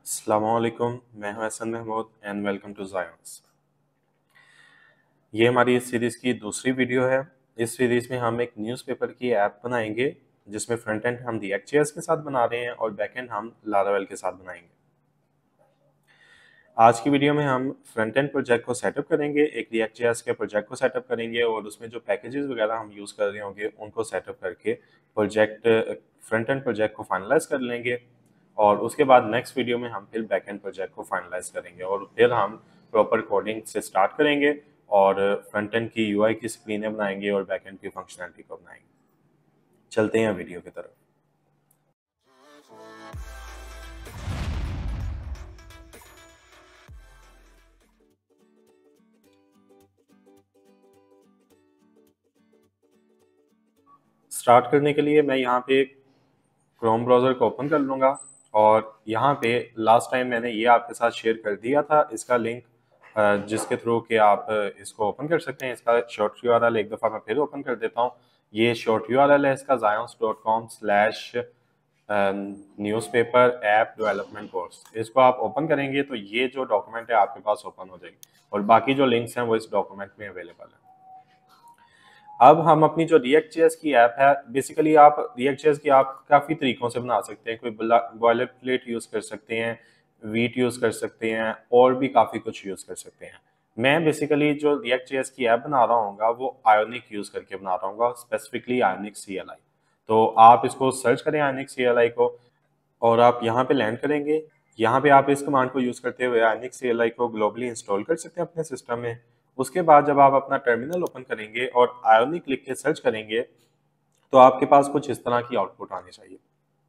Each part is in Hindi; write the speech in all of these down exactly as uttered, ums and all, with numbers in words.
अस्सलामुअलैकुम, मैं हूं Hasan Mahmood and welcome to Zions. ये हमारी इस सीरीज़ की दूसरी वीडियो है। इस सीरीज़ में हम एक न्यूज़पेपर की ऐप बनाएंगे जिसमें फ्रंट एंड हम रिएक्ट जे एस के साथ बना रहे हैं और बैक एंड हम लारावेल के साथ बनाएंगे। आज की वीडियो में हम फ्रंट एंड प्रोजेक्ट को सेटअप करेंगे, एक रिएक्ट जे एस के प्रोजेक्ट को सेटअप करेंगे और उसमें जो पैकेजेस वगैरह हम यूज़ कर रहे होंगे उनको सेटअप करके प्रोजेक्ट फ्रंट एंड प्रोजेक्ट को फाइनलाइज कर लेंगे और उसके बाद नेक्स्ट वीडियो में हम फिर बैक एंड प्रोजेक्ट को फाइनलाइज करेंगे और फिर हम प्रॉपर कोडिंग से स्टार्ट करेंगे और फ्रंट एंड की यूआई की स्क्रीनें बनाएंगे और बैक एंड की फंक्शनैलिटी को बनाएंगे। चलते हैं वीडियो की तरफ। स्टार्ट करने के लिए मैं यहाँ पे क्रोम ब्राउज़र को ओपन कर लूँगा और यहाँ पे लास्ट टाइम मैंने ये आपके साथ शेयर कर दिया था इसका लिंक, जिसके थ्रू कि आप इसको ओपन कर सकते हैं। इसका शॉर्ट यू आर एल एक दफ़ा मैं फिर ओपन कर देता हूँ। ये शॉर्ट यू आर एल है इसका Zions dot com slash newspaper app development course. इसको आप ओपन करेंगे तो ये जो डॉक्यूमेंट है आपके पास ओपन हो जाएगी और बाकी जो लिंक्स हैं वो इस डॉक्यूमेंट में अवेलेबल है। अब हम अपनी जो रिएक्ट जे एस की ऐप है, बेसिकली आप रिएक्ट जे एस की आप काफ़ी तरीक़ों से बना सकते हैं। कोई बॉयलर प्लेट यूज़ कर सकते हैं, वीट यूज़ कर सकते हैं और भी काफ़ी कुछ यूज़ कर सकते हैं। मैं बेसिकली जो रिएक्ट जे एस की ऐप बना रहा हूँ वो आयोनिक यूज़ करके बना रहा हूँ, specifically Ionic C L I. तो आप इसको सर्च करें आयोनिक सी एल आई को और आप यहाँ पे लैंड करेंगे। यहाँ पे आप इस कमांड को यूज़ करते हुए आयोनिक सी एल आई को ग्लोबली इंस्टॉल कर सकते हैं अपने सिस्टम में। उसके बाद जब आप अपना टर्मिनल ओपन करेंगे और आयोनिक लिख के सर्च करेंगे तो आपके पास कुछ इस तरह की आउटपुट आनी चाहिए।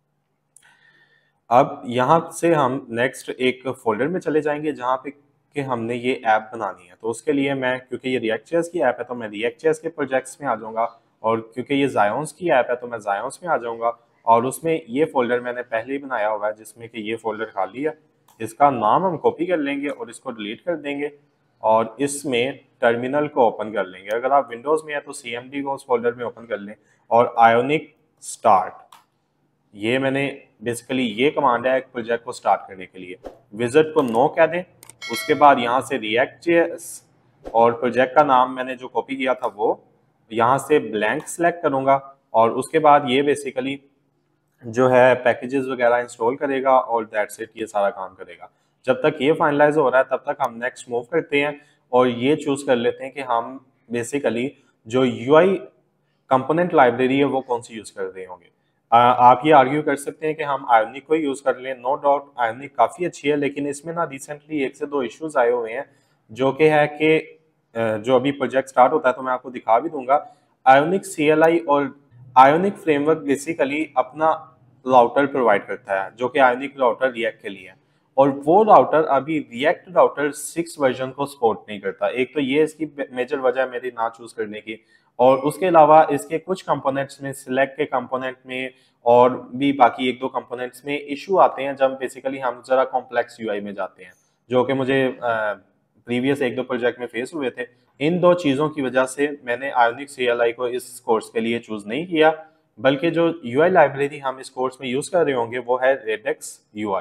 अब यहाँ से हम नेक्स्ट एक फोल्डर में चले जाएंगे जहाँ पे कि हमने ये ऐप बनानी है। तो उसके लिए मैं, क्योंकि ये रिएक्ट जे एस की ऐप है तो मैं रिएक्ट जे एस के प्रोजेक्ट्स में आ जाऊँगा और क्योंकि ये ज़ायोंस की ऐप है तो मैं ज़ायोंस में आ जाऊँगा और उसमें ये फोल्डर मैंने पहले ही बनाया हुआ है जिसमें कि ये फोल्डर खाली है। इसका नाम हम कॉपी कर लेंगे और इसको डिलीट कर देंगे और इसमें टर्मिनल को ओपन कर लेंगे। अगर आप विंडोज़ में है तो सी एम डी को उस फोल्डर में ओपन कर लें और आयोनिक स्टार्ट, ये मैंने बेसिकली ये कमांड है एक प्रोजेक्ट को स्टार्ट करने के लिए। विजिट को नो कह दें, उसके बाद यहाँ से रिएक्ट जे एस और प्रोजेक्ट का नाम मैंने जो कॉपी किया था वो यहाँ से ब्लैंक सेलेक्ट करूँगा और उसके बाद ये बेसिकली जो है पैकेजेस वगैरह इंस्टॉल करेगा और दैट्स इट, ये सारा काम करेगा। जब तक ये फाइनलाइज हो रहा है तब तक हम नेक्स्ट मूव करते हैं और ये चूज कर लेते हैं कि हम बेसिकली जो यूआई कंपोनेंट लाइब्रेरी है वो कौन सी यूज कर रहे होंगे। आ, आप ये आर्ग्यू कर सकते हैं कि हम आयोनिक को यूज कर लें। नो डाउट आयोनिक काफी अच्छी है, लेकिन इसमें ना रिसेंटली एक से दो इश्यूज आए हुए हैं जो कि है कि जो अभी प्रोजेक्ट स्टार्ट होता है तो मैं आपको दिखा भी दूंगा। आयोनिक सी एल आई और आयोनिक फ्रेमवर्क बेसिकली अपना राउटर प्रोवाइड करता है जो कि आयोनिक राउटर रिएक्ट के लिए है और वो राउटर अभी रिएक्ट राउटर सिक्स वर्जन को सपोर्ट नहीं करता। एक तो ये इसकी मेजर वजह है मेरी ना चूज करने की, और उसके अलावा इसके कुछ कंपोनेंट्स में, सिलेक्ट के कंपोनेंट में और भी बाकी एक दो कंपोनेंट्स में इशू आते हैं जब बेसिकली हम जरा कॉम्प्लेक्स यूआई में जाते हैं, जो कि मुझे प्रीवियस एक दो प्रोजेक्ट में फेस हुए थे। इन दो चीज़ों की वजह से मैंने आयोनिक सी एल आई को इस कोर्स के लिए चूज नहीं किया, बल्कि जो यूआई लाइब्रेरी हम इस कोर्स में यूज कर रहे होंगे वो है रेडेक्स यूआई।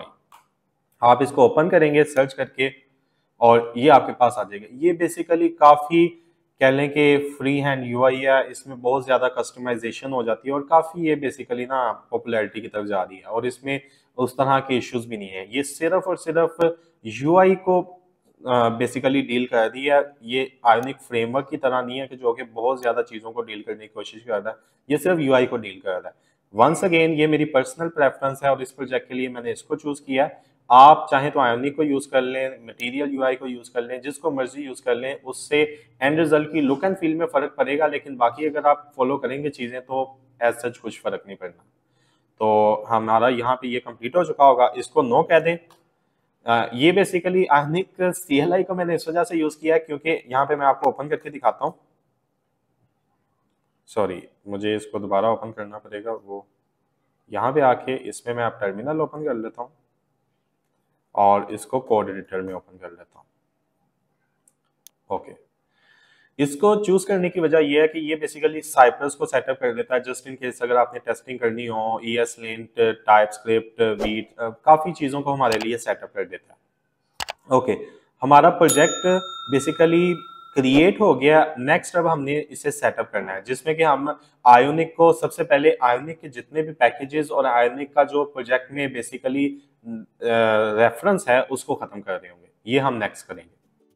आप इसको ओपन करेंगे सर्च करके और ये आपके पास आ जाएगा। ये बेसिकली काफ़ी कह लें कि फ्री हैंड यूआई है, इसमें बहुत ज़्यादा कस्टमाइजेशन हो जाती है और काफ़ी ये बेसिकली ना पॉपुलैरिटी की तरफ जा रही है और इसमें उस तरह के इश्यूज भी नहीं है। ये सिर्फ और सिर्फ यूआई को बेसिकली डील कर रही है। ये आयोनिक फ्रेमवर्क की तरह नहीं है कि जो कि बहुत ज़्यादा चीज़ों को डील करने की कोशिश कर रहा है, ये सिर्फ यूआई को डील कर रहा है। वंस अगेन ये मेरी पर्सनल प्रेफरेंस है और इस प्रोजेक्ट के लिए मैंने इसको चूज़ किया है। आप चाहें तो आयोनिक को यूज़ कर लें, मटेरियल यूआई को यूज़ कर लें, जिसको मर्जी यूज़ कर लें, उससे एंड रिजल्ट की लुक एंड फील में फ़र्क पड़ेगा, लेकिन बाकी अगर आप फॉलो करेंगे चीज़ें तो एज सच कुछ फ़र्क नहीं पड़ना। तो हमारा यहाँ पे ये कंप्लीट हो चुका होगा, इसको नो कह दें। आ, ये basically Ionic C L I को मैंने इस वजह से यूज़ किया है क्योंकि यहाँ पे मैं आपको ओपन करके दिखाता हूँ। सॉरी, मुझे इसको दोबारा ओपन करना पड़ेगा। वो यहाँ पे आके इसमें मैं आप टर्मिनल ओपन कर लेता हूँ और इसको कोड एडिटर में ओपन कर लेता हूँ। ओके, इसको चूज करने की वजह यह है कि ये बेसिकली साइप्रस को सेटअप कर देता है जस्ट इन केस अगर आपने टेस्टिंग करनी हो, E S lint, TypeScript, Vite, काफी चीजों को हमारे लिए सेटअप कर देता है। ओके, हमारा प्रोजेक्ट बेसिकली क्रिएट हो गया। नेक्स्ट अब हमने इसे सेटअप करना है जिसमें कि हम आयोनिक को सबसे पहले आयोनिक के जितने भी पैकेजेस और आयोनिक का जो प्रोजेक्ट में बेसिकली रेफरेंस है उसको खत्म कर रहे होंगे, ये हम नेक्स्ट करेंगे।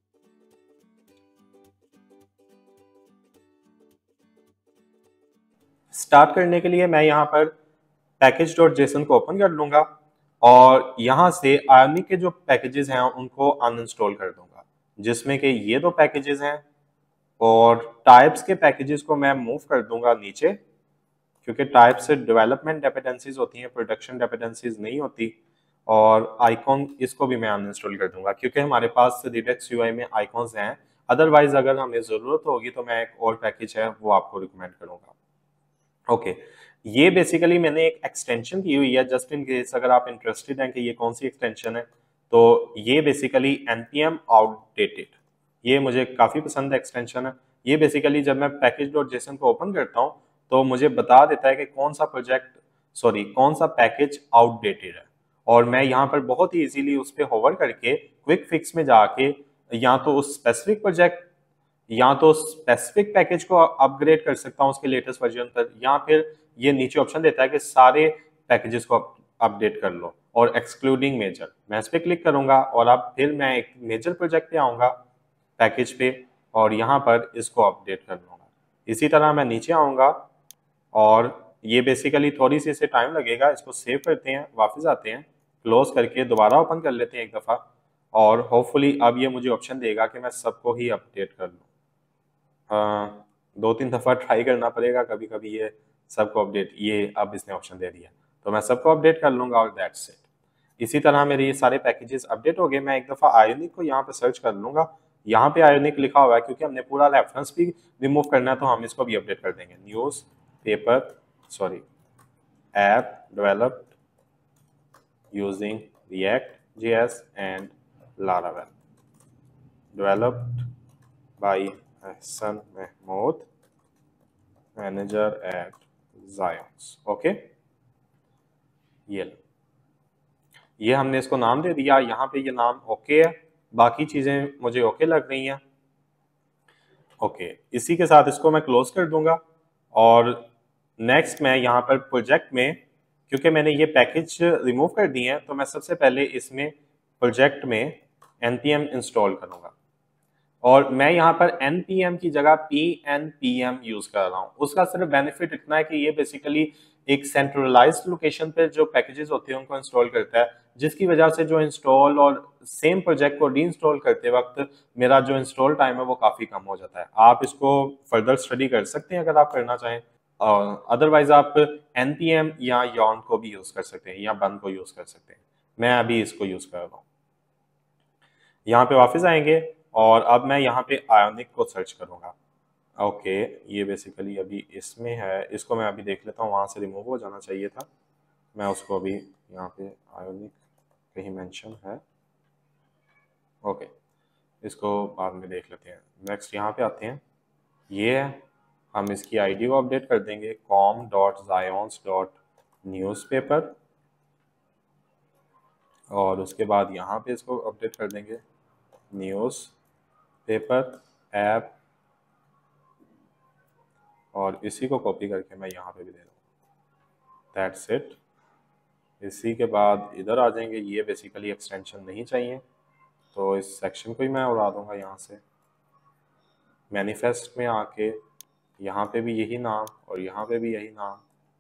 स्टार्ट करने के लिए मैं यहाँ पर पैकेज डॉट जेसन को ओपन कर लूंगा और यहाँ से आयोनिक के जो पैकेजेस हैं उनको अनइंस्टॉल कर दूंगा, जिसमें कि ये दो पैकेजेस हैं और टाइप्स के पैकेजेस को मैं मूव कर दूंगा नीचे, क्योंकि टाइप से डेवलपमेंट डिपेंडेंसीज होती हैं, प्रोडक्शन डिपेंडेंसीज नहीं होती। और आइकॉन इसको भी मैं अनइंस्टॉल कर दूंगा क्योंकि हमारे पास रिडक्स यूआई में आइकॉन्स हैं। अदरवाइज अगर हमें जरूरत होगी तो मैं एक और पैकेज है वो आपको रिकमेंड करूंगा। ओके, ये बेसिकली मैंने एक एक्सटेंशन की हुई है जस्ट इन केस अगर आप इंटरेस्टेड हैं कि ये कौन सी एक्सटेंशन है। तो ये बेसिकली npm आउटडेटेड, ये मुझे काफी पसंद है एक्सटेंशन है। ये बेसिकली जब मैं पैकेज डॉट जेसन को ओपन करता हूँ तो मुझे बता देता है कि कौन सा प्रोजेक्ट सॉरी कौन सा पैकेज आउटडेटेड है, और मैं यहाँ पर बहुत ही इजीली उस पर होवर करके क्विक फिक्स में जाके या तो उस स्पेसिफिक प्रोजेक्ट या तो स्पेसिफिक पैकेज को अपग्रेड कर सकता हूँ उसके लेटेस्ट वर्जन पर, या फिर ये नीचे ऑप्शन देता है कि सारे पैकेजेस को अपडेट कर लो और एक्सक्लूडिंग मेजर। मैं इस पर क्लिक करूंगा और अब फिर मैं एक मेजर प्रोजेक्ट पे आऊंगा पैकेज पे और यहाँ पर इसको अपडेट कर लूंगा। इसी तरह मैं नीचे आऊंगा और ये बेसिकली थोड़ी सी इसे टाइम लगेगा, इसको सेव करते हैं, वापस आते हैं, क्लोज करके दोबारा ओपन कर लेते हैं एक दफ़ा और होपफुली अब ये मुझे ऑप्शन देगा कि मैं सबको ही अपडेट कर लूँ। दो तीन दफ़ा ट्राई करना पड़ेगा, कभी कभी ये सबको अपडेट, ये अब इसने ऑप्शन दे दिया तो मैं सबको अपडेट कर लूँगा और दैट्स इट। इसी तरह मेरे ये सारे पैकेजेस अपडेट हो गए। मैं एक दफ़ा आयोनिक को यहाँ पे सर्च कर लूँगा, यहाँ पे आयोनिक लिखा हुआ है क्योंकि हमने पूरा रेफरेंस भी रिमूव करना है तो हम इसको भी अपडेट कर देंगे। News paper sorry app developed using React JS and Laravel, developed by Hassan Mahmood, manager at Zions। Okay, ये ये हमने इसको नाम दे दिया, यहाँ पे ये नाम ओके है, बाकी चीजें मुझे ओके लग रही हैं। ओके, इसी के साथ इसको मैं क्लोज कर दूंगा और नेक्स्ट मैं यहाँ पर प्रोजेक्ट में, क्योंकि मैंने ये पैकेज रिमूव कर दिए हैं तो मैं सबसे पहले इसमें प्रोजेक्ट में npm इंस्टॉल करूंगा और मैं यहाँ पर npm की जगह pnpm यूज कर रहा हूँ। उसका सिर्फ बेनिफिट इतना है कि ये बेसिकली एक सेंट्रलाइज्ड लोकेशन पे जो पैकेजेस होते हैं उनको इंस्टॉल करता है, जिसकी वजह से जो इंस्टॉल और सेम प्रोजेक्ट को री इंस्टॉल करते वक्त मेरा जो इंस्टॉल टाइम है वो काफी कम हो जाता है। आप इसको फर्दर स्टडी कर सकते हैं अगर आप करना चाहें, अदरवाइज आप npm या यॉन को भी यूज कर सकते हैं या बन को यूज कर सकते हैं। मैं अभी इसको यूज कर रहा हूँ। यहाँ पे वापस आएंगे और अब मैं यहाँ पे आयोनिक को सर्च करूँगा। ओके, ये बेसिकली अभी इसमें है, इसको मैं अभी देख लेता हूँ, वहाँ से रिमूव हो जाना चाहिए था, मैं उसको अभी यहाँ पे आयोनिक कहीं मेंशन है। ओके, इसको बाद में देख लेते हैं। नेक्स्ट यहाँ पे आते हैं, ये है, हम इसकी आईडी को अपडेट कर देंगे com dot zions dot newspaper और उसके बाद यहाँ पे इसको अपडेट कर देंगे न्यूज़ पेपर ऐप और इसी को कॉपी करके मैं यहाँ पे भी दे दूँ। That's it. इसी के बाद इधर आ जाएंगे, ये बेसिकली एक्सटेंशन नहीं चाहिए तो इस सेक्शन को ही मैं उड़ा दूंगा यहाँ से। मैनिफेस्ट में आके यहाँ पे भी यही नाम और यहाँ पे भी यही नाम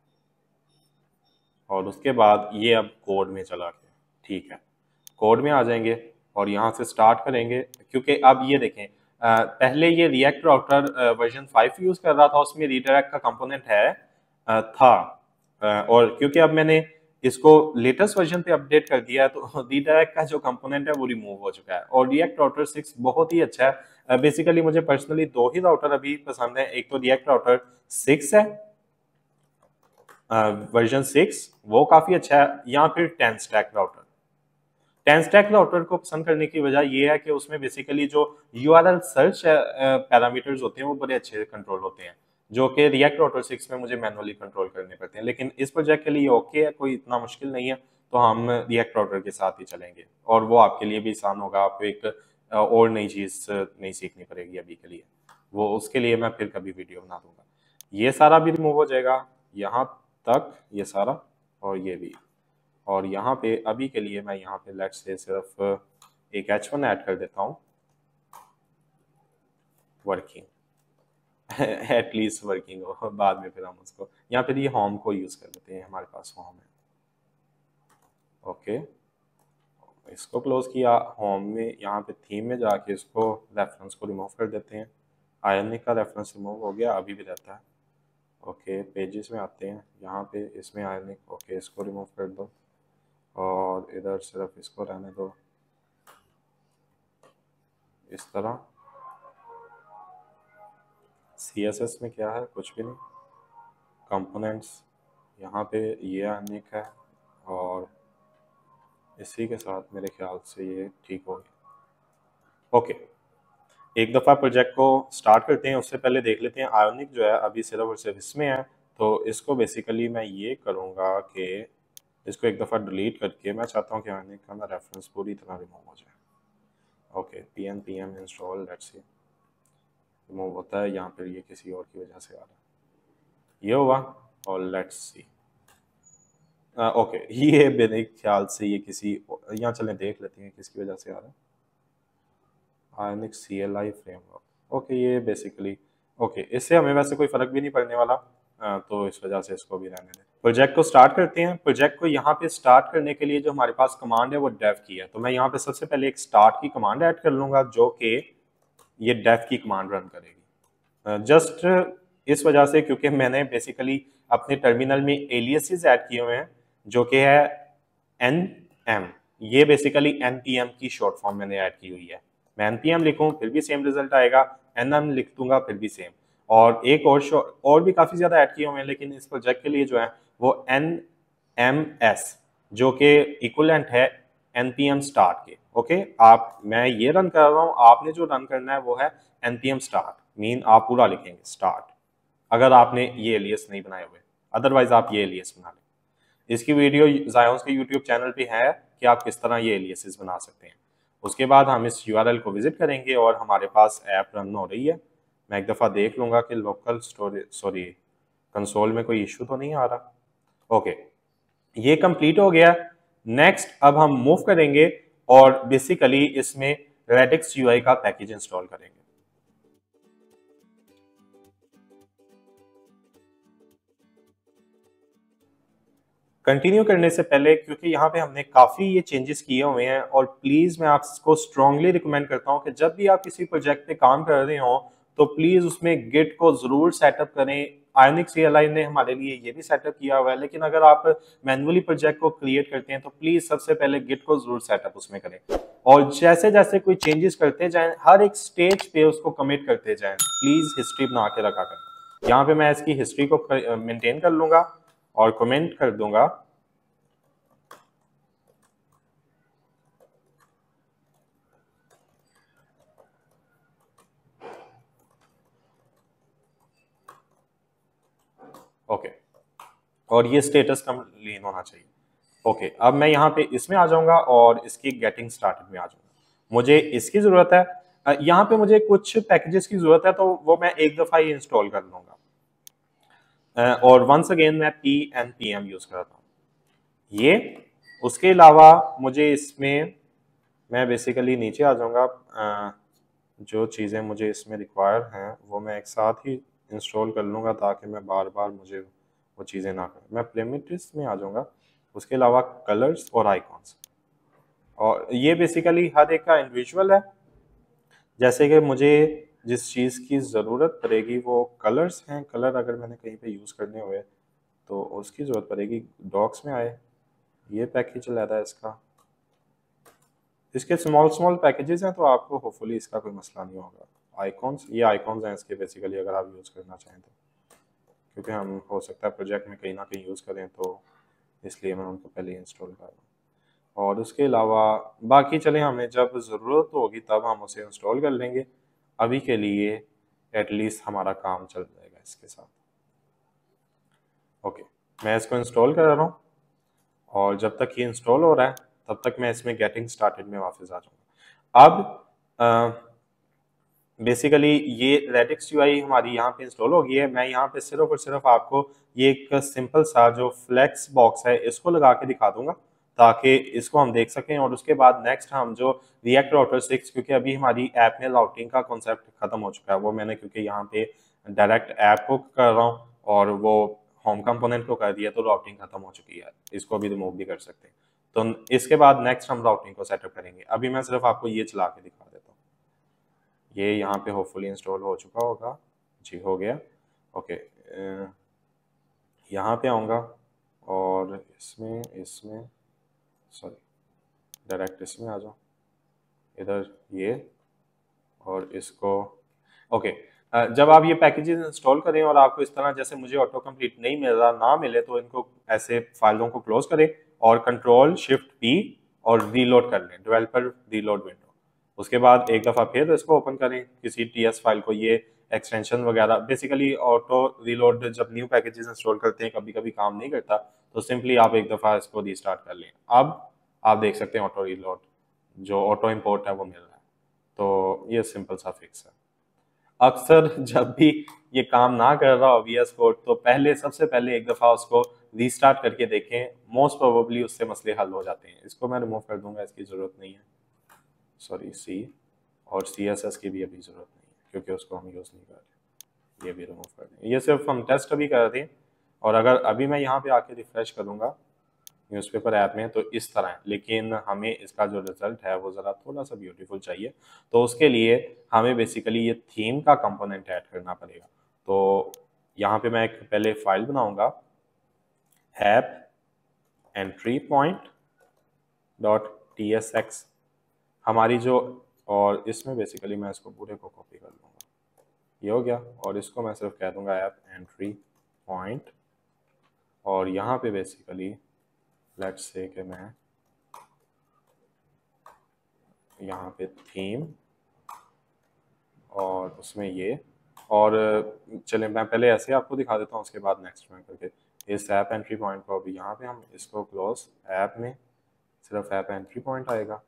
और उसके बाद ये अब कोड में चला गया। ठीक है, कोड में आ जाएंगे और यहाँ से स्टार्ट करेंगे क्योंकि अब ये देखें आ, पहले ये React router version five use कर रहा था, उसमें रीडायरेक्ट का कंपोनेंट है आ, था आ, और क्योंकि अब मैंने इसको लेटेस्ट वर्जन पे अपडेट कर दिया है तो रीडायरेक्ट का जो कंपोनेंट है वो रिमूव हो चुका है और रिएक्ट राउटर सिक्स बहुत ही अच्छा है। बेसिकली मुझे पर्सनली दो ही राउटर अभी पसंद है, एक तो रिएक्ट राउटर सिक्स है वर्जन सिक्स वो काफी अच्छा है, या फिर TanStack router. TanStack router को पसंद करने की वजह यह है कि उसमें बेसिकली जो यूआरएल सर्च पैरामीटर्स होते हैं वो बड़े अच्छे कंट्रोल होते हैं, जो कि रिएक्ट राउटर सिक्स में मुझे मैनुअली कंट्रोल करने पड़ते हैं। लेकिन इस प्रोजेक्ट के लिए ओके है, कोई इतना मुश्किल नहीं है, तो हम रिएक्ट राउटर के साथ ही चलेंगे और वो आपके लिए भी आसान होगा। आपको एक अ, और नई चीज नहीं सीखनी पड़ेगी अभी के लिए, वो उसके लिए मैं फिर कभी वीडियो बना दूंगा। ये सारा भी रिमूव हो जाएगा, यहाँ तक ये सारा, और ये भी। और यहाँ पे अभी के लिए मैं यहाँ पे लेट्स से सिर्फ एक एच वन ऐड कर देता हूँ, वर्किंग एटलीस्ट वर्किंग हो, बाद में फिर हम उसको, या फिर ये होम को यूज कर लेते हैं, हमारे पास होम है। ओके, इसको क्लोज किया। होम में यहाँ पे थीम में जाके इसको रेफरेंस को रिमूव कर देते हैं। आयनिक का रेफरेंस रिमूव हो गया, अभी भी रहता है। ओके, पेजेस में आते हैं, यहाँ पे इसमें आयनिक, ओके इसको रिमूव कर दो और इधर सिर्फ इसको रहने दो इस तरह। सी एस एस में क्या है, कुछ भी नहीं। कंपोनेंट्स, यहाँ पे ये आयनिक है और इसी के साथ मेरे ख्याल से ये ठीक हो गया। ओके, एक दफ़ा प्रोजेक्ट को स्टार्ट करते हैं, उससे पहले देख लेते हैं आयोनिक जो है अभी सिर्फ और सिर्फ इसमें है। तो इसको बेसिकली मैं ये करूँगा कि इसको एक दफ़ा डिलीट करके, मैं चाहता हूँ कि आयोनिक का ना रेफरेंस पूरी तरह रिमूव हो जाए। Okay, P N P M install, let's see remove होता है, यहाँ पर ये किसी और की वजह से आ रहा है, ये हुआ। और लेट्स सी ओके, ये मेरे ख्याल से ये किसी, यहाँ चलें देख लेते हैं किसकी वजह से आ रहा है। Ionic C L I framework, okay ये बेसिकली ओके, इससे हमें वैसे कोई फर्क भी नहीं पड़ने वाला, आ, तो इस वजह से इसको भी रहने दें। प्रोजेक्ट को स्टार्ट करते हैं। प्रोजेक्ट को यहाँ पे स्टार्ट करने के लिए जो हमारे पास कमांड है वो डेफ की है, तो मैं यहाँ पे सबसे पहले एक स्टार्ट की कमांड ऐड कर लूंगा जो कि ये डेफ की कमांड रन करेगी। जस्ट इस वजह से क्योंकि मैंने बेसिकली अपने टर्मिनल में एलियासेस ऐड किए हुए हैं जो कि है एन एम, ये बेसिकली एन पी एम की शॉर्ट फॉर्म मैंने ऐड की हुई है। मैं एन पी एम लिखूं फिर भी सेम रिजल्ट आएगा, एन एम लिख दूंगा फिर भी सेम। और एक और और भी काफी ज्यादा ऐड किए हुए हैं, लेकिन इस प्रोजेक्ट के लिए जो है वो एन एम एस जो कि इक्वलेंट है एन पी एम स्टार्ट के। ओके, आप मैं ये रन कर रहा हूँ, आपने जो रन करना है वो है N P M start, mean आप पूरा लिखेंगे स्टार्ट, अगर आपने ये एलियस नहीं बनाए हुए, अदरवाइज आप ये एलियस बना लें। इसकी वीडियो जायोन्स के यूट्यूब चैनल पे है कि आप किस तरह ये एलियसेस बना सकते हैं। उसके बाद हम इस यूआरएल को विजिट करेंगे और हमारे पास ऐप रन हो रही है। मैं एक दफ़ा देख लूँगा कि लोकल स्टोरेज सॉरी कंसोल में कोई इशू तो नहीं आ रहा। ओके, ये कंप्लीट हो गया। नेक्स्ट अब हम मूव करेंगे और बेसिकली इसमें रेडिक्स यूआई का पैकेज इंस्टॉल करेंगे। कंटिन्यू करने से पहले, क्योंकि यहाँ पे हमने काफ़ी ये चेंजेस किए हुए हैं, और प्लीज़ मैं आपको स्ट्रांगली रिकमेंड करता हूँ कि जब भी आप किसी प्रोजेक्ट पे काम कर रहे हो तो प्लीज़ उसमें गिट को ज़रूर सेटअप करें। आयोनिक सी एल आई ने हमारे लिए ये भी सेटअप किया हुआ है, लेकिन अगर आप मैनुअली प्रोजेक्ट को क्रिएट करते हैं तो प्लीज़ सबसे पहले गिट को ज़रूर सेटअप उसमें करें, और जैसे जैसे कोई चेंजेस करते जाएं हर एक स्टेज पे उसको कमिट करते जाएं। प्लीज़ हिस्ट्री बना के रखा करें। यहाँ पे मैं इसकी हिस्ट्री को मेंटेन कर लूँगा और कमेंट कर दूंगा ओके, और ये स्टेटस कंप्लीट होना चाहिए। ओके, अब मैं यहाँ पे इसमें आ जाऊंगा और इसकी गेटिंग स्टार्टेड में आ जाऊंगा। मुझे इसकी जरूरत है, यहाँ पे मुझे कुछ पैकेजेस की जरूरत है, तो वो मैं एक दफा ही इंस्टॉल कर लूंगा। और वंस अगेन मैं P N P M use करता हूँ ये। उसके अलावा मुझे इसमें, मैं बेसिकली नीचे आ जाऊंगा, जो चीज़ें मुझे इसमें रिक्वायर हैं वो मैं एक साथ ही इंस्टॉल कर लूँगा ताकि मैं बार बार मुझे वो चीज़ें ना करें। मैं प्रीमिटिव्स में आ जाऊँगा। उसके अलावा कलर्स और आइकॉन्स, और ये बेसिकली हर एक का इंडिविजुअल है। जैसे कि मुझे जिस चीज़ की ज़रूरत पड़ेगी वो कलर्स हैं, कलर अगर मैंने कहीं पे यूज़ करने हुए तो उसकी ज़रूरत पड़ेगी। डॉक्स में आए, ये पैकेज रहता है इसका, इसके स्मॉल स्मॉल पैकेजेस हैं तो आपको होपफुली इसका कोई मसला नहीं होगा। आइकॉन्स, ये आइकॉन्स हैं इसके बेसिकली, अगर आप यूज़ करना चाहें तो, क्योंकि हम हो सकता है प्रोजेक्ट में कहीं ना कहीं यूज़ करें तो इसलिए मैं उनको पहले इंस्टॉल कर रहा हूँ। और उसके अलावा बाकी चले हमें जब ज़रूरत होगी तब हम उसे इंस्टॉल कर लेंगे। अभी के लिए एटलीस्ट हमारा काम चल जाएगा इसके साथ। ओके, मैं इसको इंस्टॉल कर रहा हूँ और जब तक ये इंस्टॉल हो रहा है तब तक मैं इसमें गेटिंग स्टार्टेड में वापस आ जाऊँगा। अब बेसिकली ये रेडिक्स यूआई हमारी यहाँ पे इंस्टॉल हो गई है। मैं यहाँ पे सिर्फ और सिर्फ आपको ये एक सिंपल सा जो फ्लेक्स बॉक्स है इसको लगा के दिखा दूंगा ताकि इसको हम देख सकें। और उसके बाद नेक्स्ट हम जो रिएक्ट राउटर सिक्स, क्योंकि अभी हमारी ऐप में राउटिंग का कॉन्सेप्ट खत्म हो चुका है, वो मैंने क्योंकि यहाँ पे डायरेक्ट ऐप को कर रहा हूँ और वो होम कंपोनेंट को कर दिया तो राउटिंग खत्म हो चुकी है, इसको भी रिमूव भी कर सकते हैं। तो इसके बाद नेक्स्ट हम राउटिंग को सेटअप करेंगे। अभी मैं सिर्फ आपको ये चला के दिखा देता हूँ। ये यहाँ पे होपफुली इंस्टॉल हो चुका होगा। जी हो गया। ओके, यहाँ पे आऊँगा और इसमें इसमें सॉरी डायरेक्ट इसमें आ जाओ, इधर ये और इसको। ओके, जब आप ये पैकेजेस इंस्टॉल करें और आपको इस तरह जैसे मुझे ऑटो कंप्लीट नहीं मिल रहा ना मिले तो इनको ऐसे फाइलों को क्लोज करें और कंट्रोल शिफ्ट पी और रीलोड कर लें, डेवलपर रीलोड विंडो। उसके बाद एक दफ़ा फिर इसको ओपन करें किसी टीएस फाइल को, ये एक्सटेंशन वगैरह बेसिकली ऑटो रीलोड जब न्यू पैकेजेस इंस्टॉल करते हैं कभी कभी काम नहीं करता तो सिंपली आप एक दफ़ा इसको रीस्टार्ट कर लें। अब आप देख सकते हैं ऑटो रीलोड जो ऑटो इंपोर्ट है वो मिल रहा है। तो ये सिंपल सा फिक्स है। अक्सर जब भी ये काम ना कर रहा हो वीएस कोड तो पहले सबसे पहले एक दफ़ा उसको रीस्टार्ट करके देखें, मोस्ट प्रोबेबली उससे मसले हल हो जाते हैं। इसको मैं रिमूव कर दूंगा, इसकी ज़रूरत नहीं है। सॉरी सी और सी एस एस की भी अभी ज़रूरत नहीं है क्योंकि उसको हम यूज़ नहीं कर रहे। ये भी रिमूव कर दें, ये सिर्फ हम टेस्ट अभी कर रहे हैं। और अगर अभी मैं यहाँ पे आके रिफ्रेश करूँगा न्यूज़पेपर ऐप में तो इस तरह है, लेकिन हमें इसका जो रिजल्ट है वो ज़रा थोड़ा सा ब्यूटीफुल चाहिए। तो उसके लिए हमें बेसिकली ये थीम का कंपोनेंट ऐड करना पड़ेगा। तो यहाँ पे मैं एक पहले फाइल बनाऊंगा, app entry point dot T S X हमारी जो, और इसमें बेसिकली मैं इसको पूरे को कॉपी कर लूँगा, ये हो गया। और इसको मैं सिर्फ कह दूँगा ऐप एंट्री पॉइंट और यहाँ पे बेसिकली लेट्स से कि मैं यहाँ पे थीम और उसमें ये, और चलें मैं पहले ऐसे आपको दिखा देता हूँ उसके बाद नेक्स्ट में करके इस ऐप एंट्री पॉइंट को अभी यहाँ पे हम इसको क्लोज, ऐप में सिर्फ ऐप एंट्री पॉइंट आएगा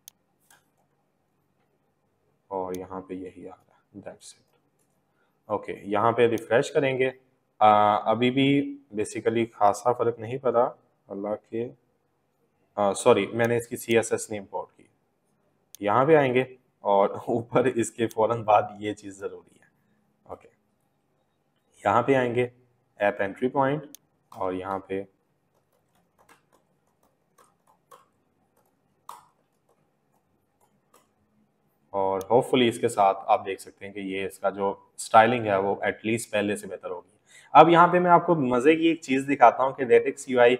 और यहाँ पे यही आ रहा है, दैट्स इट। ओके, यहाँ पे रिफ्रेश करेंगे। आ, अभी भी बेसिकली खासा फ़र्क नहीं पड़ा, अल्लाह के सॉरी मैंने इसकी सी एस एस नहीं इम्पोर्ट की। यहाँ पे आएंगे और ऊपर इसके फ़ौरन बाद ये चीज़ ज़रूरी है। ओके, यहाँ पे आएंगे ऐप एंट्री पॉइंट और यहाँ पे और होपफुली इसके साथ आप देख सकते हैं कि ये इसका जो स्टाइलिंग है वो एटलीस्ट पहले से बेहतर होगी। अब यहाँ पे मैं आपको मज़े की एक चीज़ दिखाता हूँ कि रेडिक्स यूआई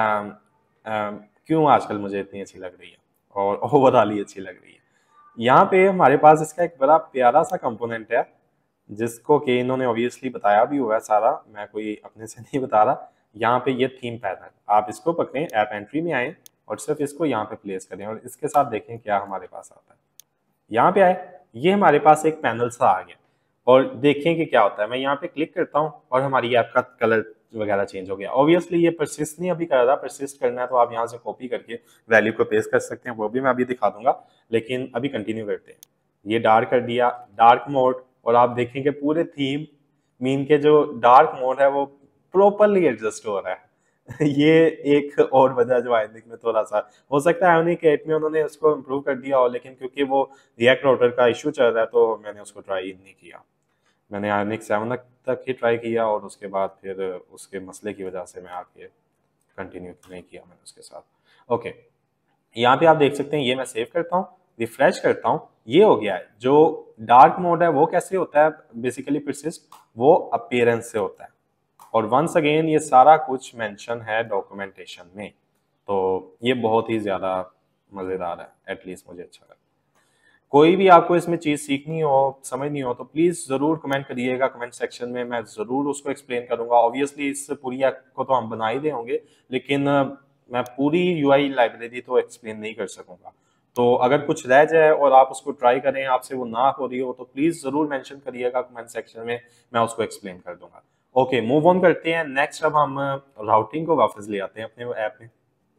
क्यों आजकल मुझे इतनी अच्छी लग रही है और ओवरऑल ही अच्छी लग रही है। यहाँ पे हमारे पास इसका एक बड़ा प्यारा सा कंपोनेंट है जिसको कि इन्होंने ऑब्वियसली बताया भी हुआ है सारा, मैं कोई अपने से नहीं बता रहा। यहाँ पे ये थीम पैनल, आप इसको पकड़ें, ऐप एंट्री में आए और सिर्फ इसको यहाँ पे प्लेस करें और इसके साथ देखें क्या हमारे पास आता है। यहाँ पे आए, ये हमारे पास एक पैनल सा आ गया और देखें कि क्या होता है। मैं यहाँ पे क्लिक करता हूँ और हमारी ऐप का कलर वगैरह चेंज हो गया। ऑब्वियसली ये परसिस्ट नहीं अभी कर रहा, परसिस्ट करना है तो आप यहाँ से कॉपी करके वैल्यू को पेस्ट कर सकते हैं, वो भी मैं अभी दिखा दूंगा, लेकिन अभी कंटिन्यू करते हैं। ये डार्क कर दिया, डार्क मोड, और आप देखेंगे पूरे थीम मीन के जो डार्क मोड है वो प्रॉपरली एडजस्ट हो रहा है। ये एक और वजह जो आयोनिक में थोड़ा सा हो सकता है आयोनिक एट में उन्होंने उसको इम्प्रूव कर दिया हो, लेकिन क्योंकि वो रिएक्ट राउटर का इशू चल रहा है तो मैंने उसको ट्राई नहीं किया। मैंने आयोनिक सेवन तक ही ट्राई किया और उसके बाद फिर उसके मसले की वजह से मैं आगे कंटिन्यू नहीं किया मैंने उसके साथ। ओके, यहाँ पे आप देख सकते हैं, ये मैं सेव करता हूँ, रिफ्रेश करता हूँ, ये हो गया है। जो डार्क मोड है वो कैसे होता है, बेसिकली परसिस्ट वो अपीयरेंस से होता है। और वंस अगेन ये सारा कुछ मेंशन है डॉक्यूमेंटेशन में, तो ये बहुत ही ज़्यादा मज़ेदार है, एटलीस्ट मुझे अच्छा लगा। कोई भी आपको इसमें चीज़ सीखनी हो, समझनी हो तो प्लीज़ ज़रूर कमेंट करिएगा कमेंट सेक्शन में, मैं ज़रूर उसको एक्सप्लेन करूँगा। ऑब्वियसली इस पूरी ऐप को तो हम बना ही दे होंगे, लेकिन मैं पूरी यूआई लाइब्रेरी तो एक्सप्लेन नहीं कर सकूंगा। तो अगर कुछ रह जाए और आप उसको ट्राई करें, आपसे वो ना हो रही हो, तो प्लीज जरूर मेंशन करिएगा कमेंट सेक्शन में, मैं उसको एक्सप्लेन कर दूंगा। ओके, मूव ऑन करते हैं नेक्स्ट। अब हम राउटिंग को वापस ले आते हैं अपने ऐप में।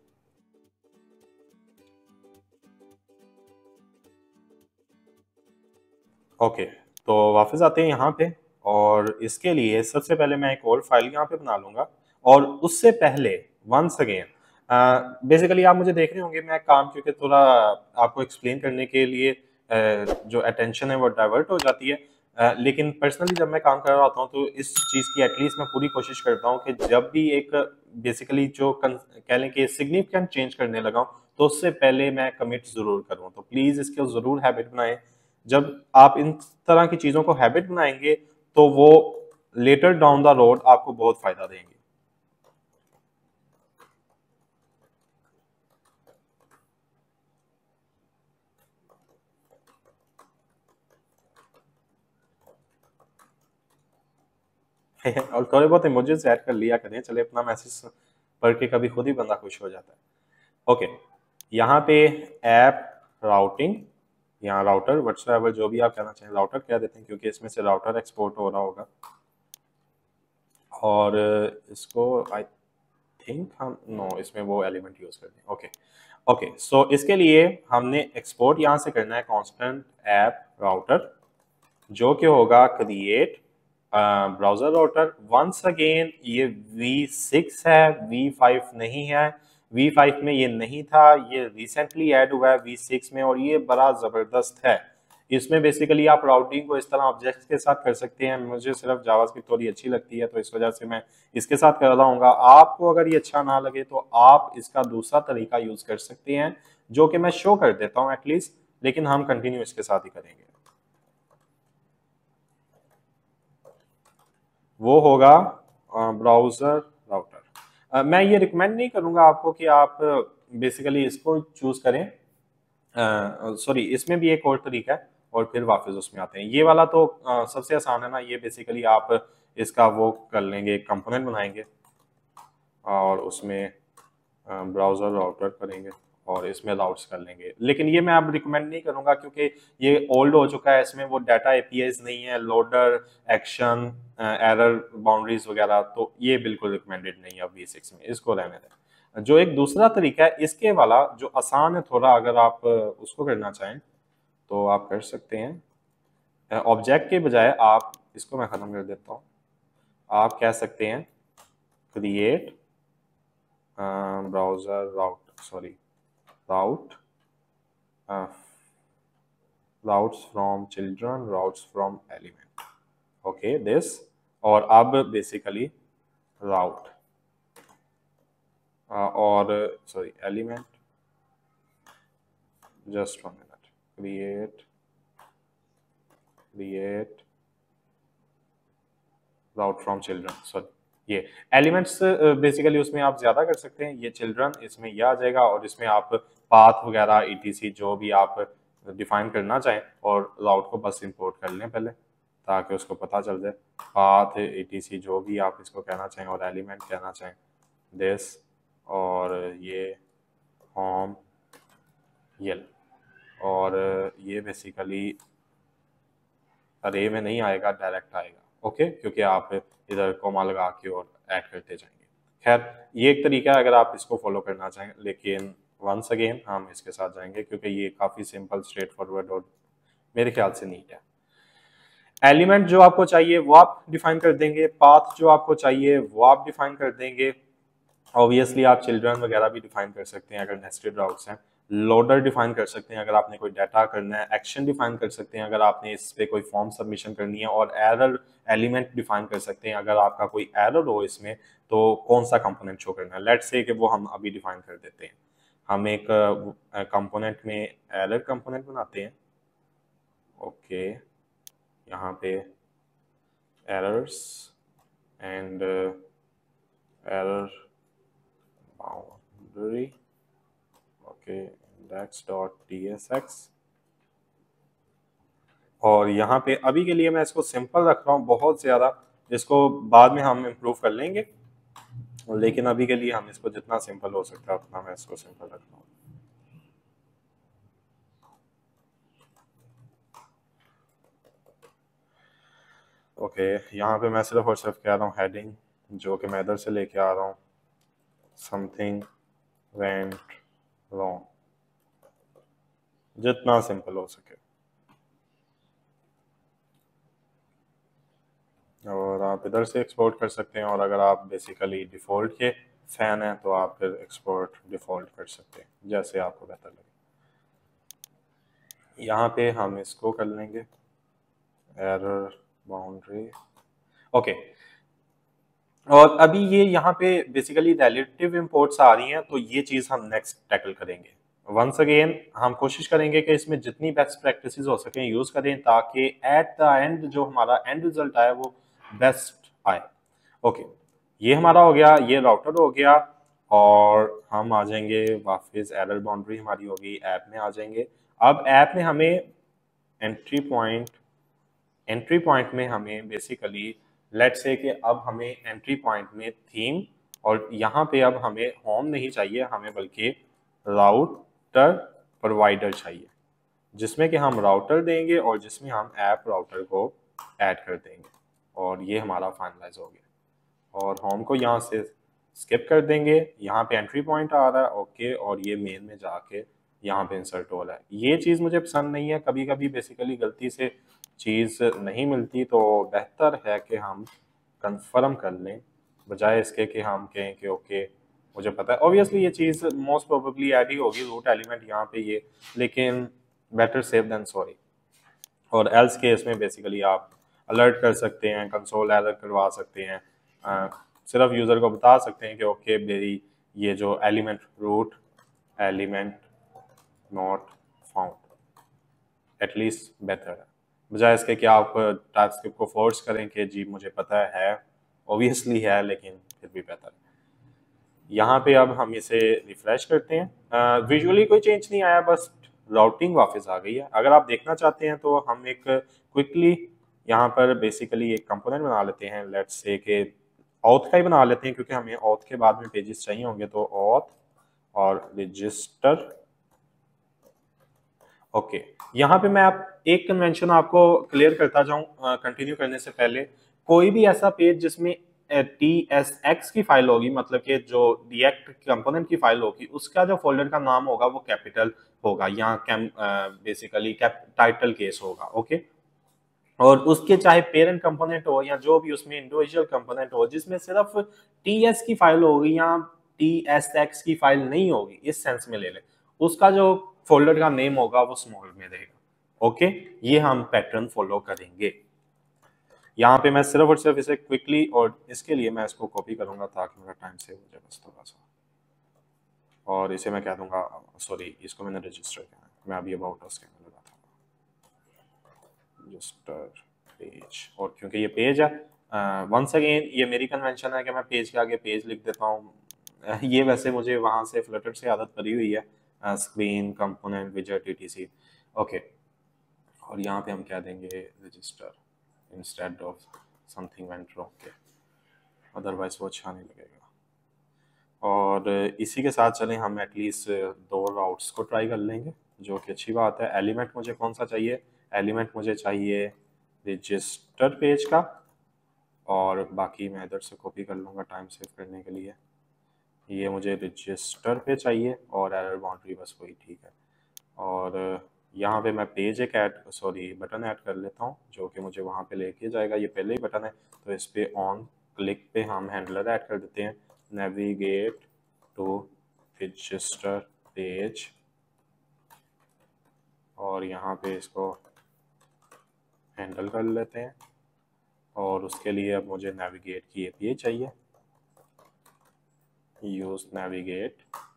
ओके, तो वापस आते हैं यहाँ पे, और इसके लिए सबसे पहले मैं एक और फाइल यहाँ पे बना लूंगा। और उससे पहले वंस अगेन बेसिकली आप मुझे देख रहे होंगे, मैं काम क्योंकि थोड़ा आपको एक्सप्लेन करने के लिए uh, जो अटेंशन है वो डाइवर्ट हो जाती है। uh, लेकिन पर्सनली जब मैं काम कर रहा होता हूँ तो इस चीज़ की एटलीस्ट मैं पूरी कोशिश करता हूँ कि जब भी एक बेसिकली जो कन- कह लें कि सिग्निफिकेंट चेंज करने लगा हूँ, तो उससे पहले मैं कमिट जरूर करूँ। तो प्लीज़ इसको जरूर हैबिट बनाएं। जब आप इन तरह की चीज़ों को हैबिट बनाएंगे तो वो लेटर डाउन द रोड आपको बहुत फायदा देंगे। और थोड़े बहुत इमोजीज ऐड कर लिया करें, चले अपना मैसेज पढ़ के कभी खुद ही बंदा खुश हो जाता है। ओके, यहाँ पे ऐप राउटिंग, यहाँ राउटर व्हाट्सएवर जो भी आप कहना चाहें राउटर कह देते हैं, क्योंकि इसमें से राउटर एक्सपोर्ट हो रहा होगा। और इसको आई थिंक हम नो इसमें वो एलिमेंट यूज करते हैं। ओके ओके, सो इसके लिए हमने एक्सपोर्ट यहाँ से करना है कांस्टेंट ऐप राउटर, जो कि होगा create browser router. Once again ये वी सिक्स है, वी फाइव नहीं है। वी फाइव में ये नहीं था, ये रिसेंटली ऐड हुआ है वी सिक्स में, और ये बड़ा जबरदस्त है। इसमें बेसिकली आप राउटिंग को इस तरह ऑब्जेक्ट्स के साथ कर सकते हैं। मुझे सिर्फ जावास्क्रिप्ट थोड़ी अच्छी लगती है, तो इस वजह से मैं इसके साथ कर रहा हूँ। आपको अगर ये अच्छा ना लगे तो आप इसका दूसरा तरीका यूज कर सकते हैं, जो कि मैं शो कर देता हूँ एटलीस्ट, लेकिन हम कंटिन्यू इसके साथ ही करेंगे। वो होगा ब्राउजर राउटर। मैं ये रिकमेंड नहीं करूंगा आपको कि आप बेसिकली इसको चूज करें। सॉरी, इसमें भी एक और तरीका है, और फिर वापस उसमें आते हैं। ये वाला तो अ, सबसे आसान है ना। ये बेसिकली आप इसका वो कर लेंगे, कंपोनेंट बनाएंगे और उसमें ब्राउजर राउटर करेंगे और इसमें राउट्स कर लेंगे। लेकिन ये मैं अब रिकमेंड नहीं करूंगा, क्योंकि ये ओल्ड हो चुका है। इसमें वो डाटा एपीआईज नहीं है, लोडर, एक्शन, एरर बाउंड्रीज वगैरह, तो ये बिल्कुल रिकमेंडेड नहीं है वी सिक्स में, इसको रहने दें। जो एक दूसरा तरीका है इसके वाला, जो आसान है थोड़ा, अगर आप उसको करना चाहें तो आप कर सकते हैं। ऑब्जेक्ट के बजाय आप इसको, मैं खत्म कर देता हूँ, आप कह सकते हैं create browser route, sorry route uh, routes from children, routes from element, okay this। और अब बेसिकली route uh, और sorry element, just one minute, create create route from children, sorry ये एलिमेंट्स बेसिकली उसमें आप ज्यादा कर सकते हैं। ये चिल्ड्रन इसमें यह आ जाएगा, और इसमें आप पाथ वगैरह ईटीसी जो भी आप डिफाइन करना चाहें, और राउट को बस इंपोर्ट कर लें पहले, ताकि उसको पता चल जाए पाथ ईटीसी जो भी आप इसको कहना चाहें, और एलिमेंट कहना चाहें दिस, और ये होम यल, और ये बेसिकली अरे में नहीं आएगा, डायरेक्ट आएगा। ओके, क्योंकि आप इधर कोमा लगा के और ऐड करते जाएंगे। खैर, ये एक तरीका है अगर आप इसको फॉलो करना चाहें, लेकिन वंस अगेन हम इसके साथ जाएंगे क्योंकि ये काफ़ी सिंपल, स्ट्रेट फॉरवर्ड और मेरे ख्याल से नीट है। एलिमेंट जो आपको चाहिए वो आप डिफाइन कर देंगे, पाथ जो आपको चाहिए वो आप डिफाइन कर देंगे। ऑब्वियसली आप चिल्ड्रन वगैरह भी डिफाइन कर सकते हैं अगर नेस्टेड राउट्स हैं। लोडर डिफाइन कर सकते हैं अगर आपने कोई डाटा करना है। एक्शन डिफाइन कर सकते हैं अगर आपने इस पे कोई फॉर्म सबमिशन करनी है। और एरर एलिमेंट डिफाइन कर सकते हैं अगर आपका कोई एरर हो इसमें, तो कौन सा कंपोनेंट शो करना है। लेट्स से कि वो हम अभी डिफाइन कर देते हैं। हम एक कंपोनेंट uh, में एरर कंपोनेंट बनाते हैं। ओके, यहाँ पे errors and error boundary, okay, index.tsx। और यहाँ पे अभी के लिए मैं इसको सिंपल रख रहा हूँ बहुत ज़्यादा, इसको बाद में हम इम्प्रूव कर लेंगे। लेकिन अभी के लिए हम इसको जितना सिंपल हो सकता है उतना मैं इसको सिंपल रख रहा हूँ। ओके, यहाँ पे मैं सिर्फ और सिर्फ कह रहा हूँ हेडिंग, जो कि मैं इधर से लेके आ रहा हूँ, समथिंग वेंट रॉन्ग, जितना सिंपल हो सके। और आप इधर से एक्सपोर्ट कर सकते हैं, और अगर आप बेसिकली डिफ़ॉल्ट के फ़ैन हैं तो आप फिर एक्सपोर्ट डिफ़ॉल्ट कर सकते हैं, जैसे आपको बेहतर लगे। यहाँ पे हम इसको कर लेंगे एरर बाउंड्री। ओके, और अभी ये यहाँ पे बेसिकली रिलेटिव इंपोर्ट्स आ रही हैं, तो ये चीज़ हम नेक्स्ट टैकल करेंगे। वंस अगेन हम कोशिश करेंगे कि इसमें जितनी बेस्ट प्रैक्टिसेस हो सकें यूज़ करें, ताकि एट द एंड जो हमारा एंड रिजल्ट आए वो बेस्ट आए। ओके, ये हमारा हो गया, ये राउटर हो गया, और हम आ जाएंगे वापस, एरर बाउंड्री हमारी होगी, ऐप में आ जाएंगे। अब ऐप में हमें एंट्री पॉइंट एंट्री पॉइंट में हमें बेसिकली लेट्स से कि अब हमें एंट्री पॉइंट में थीम, और यहाँ पे अब हमें होम नहीं चाहिए, हमें बल्कि राउटर प्रोवाइडर चाहिए, जिसमें कि हम राउटर देंगे और जिसमें हम ऐप राउटर को ऐड कर देंगे, और ये हमारा फाइनलाइज हो गया। और होम को यहाँ से स्किप कर देंगे, यहाँ पे एंट्री पॉइंट आ रहा है, ओके, और ये मेन में जाके यहाँ पे इंसर्ट हो रहा है। ये चीज़ मुझे पसंद नहीं है, कभी कभी बेसिकली गलती से चीज़ नहीं मिलती, तो बेहतर है कि हम कंफर्म कर लें, बजाय इसके कि हम कहें कि ओके मुझे पता है। ऑब्वियसली ये चीज़ मोस्ट प्रोबेबली ऐड ही होगी, रूट एलिमेंट यहाँ पे ये, लेकिन बेटर सेफ देन सॉरी। और एल्स केस में बेसिकली आप अलर्ट कर सकते हैं, कंसोल एरर करवा सकते हैं, आ, सिर्फ यूज़र को बता सकते हैं कि ओके मेरी ये जो element root element not found, at least better है, बजाय इसके कि आप टास्क को फोर्स करें कि जी मुझे पता है, ऑब्वियसली है, लेकिन फिर भी बेहतर है। यहाँ पे अब हम इसे रिफ्रेश करते हैं, विजुअली कोई चेंज नहीं आया, बस राउटिंग वापस आ गई है। अगर आप देखना चाहते हैं तो हम एक क्विकली यहाँ पर बेसिकली एक कंपोनेंट बना लेते हैं, लेट्स से कि ऑथ का ही बना लेते हैं, क्योंकि हमें ऑथ के बाद में पेजेस चाहिए होंगे, तो ऑथ और रजिस्टर। Okay okay. यहाँ पे मैं आप एक कन्वेंशन आपको क्लियर करता जाऊं कंटिन्यू करने से पहले। कोई भी ऐसा पेज जिसमें टी एस एक्स की फाइल होगी, मतलब कि जो रिएक्ट कंपोनेंट की फाइल होगी, उसका जो फोल्डर का नाम होगा वो कैपिटल होगा, यहाँ cam basically cap title case होगा। Okay okay? और उसके चाहे पेरेंट कंपोनेंट हो या जो भी उसमें इंडिविजुअल कंपोनेंट हो, जिसमें सिर्फ टी एस की फाइल होगी या टी एस एक्स की फाइल नहीं होगी, इस सेंस में ले ले, उसका जो फोल्डर का नेम होगा वो स्मॉल में रहेगा। ओके, ये हम पैटर्न फॉलो करेंगे। यहाँ पे मैं सिर्फ और सिर्फ इसे क्विकली, और इसके लिए मैं इसको कॉपी करूंगा ताकि मेरा टाइम सेव हो जाए बस थोड़ा सा, और इसे मैं कह दूंगा, सॉरी इसको मैंने रजिस्टर किया है, मैं अभी अबाउट अस कहने लगा था, रजिस्टर पेज। और क्योंकि ये पेज है, वंस अगेन ये मेरी कन्वेंशन है कि मैं पेज के आगे पेज लिख देता हूँ। ये वैसे मुझे वहाँ से फ्लटर से आदत पड़ी हुई है, स्क्रीन कंपोनेंट विजेट ईटीसी। ओके, और यहाँ पे हम क्या देंगे, register instead of something went wrong के, अदरवाइज वो अच्छा नहीं लगेगा। और इसी के साथ चलें हम एटलीस्ट दो राउट्स को ट्राई कर लेंगे, जो कि अच्छी बात है। एलिमेंट मुझे कौन सा चाहिए, एलिमेंट मुझे चाहिए रजिस्टर पेज का, और बाकी मैं इधर से कॉपी कर लूँगा टाइम सेव करने के लिए। ये मुझे रजिस्टर पे चाहिए, और एरर बाउंड्री बस वही ठीक है। और यहाँ पे मैं पेज एक ऐड सॉरी बटन ऐड कर लेता हूँ, जो कि मुझे वहाँ पे लेके जाएगा। ये पहले ही बटन है, तो इस पे ऑन क्लिक पे हम हैंडलर ऐड कर देते हैं, नेविगेट टू रजिस्टर पेज, और यहाँ पे इसको हैंडल कर लेते हैं। और उसके लिए अब मुझे नेविगेट की एपीआई चाहिए, यूज नेविगेट,